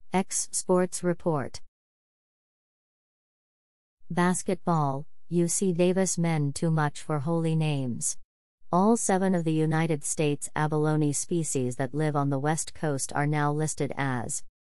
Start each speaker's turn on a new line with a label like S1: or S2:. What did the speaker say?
S1: X Sports Report. Basketball, UC Davis men too much for holy names. All 7 of the United States abalone species that live on the West Coast are now listed as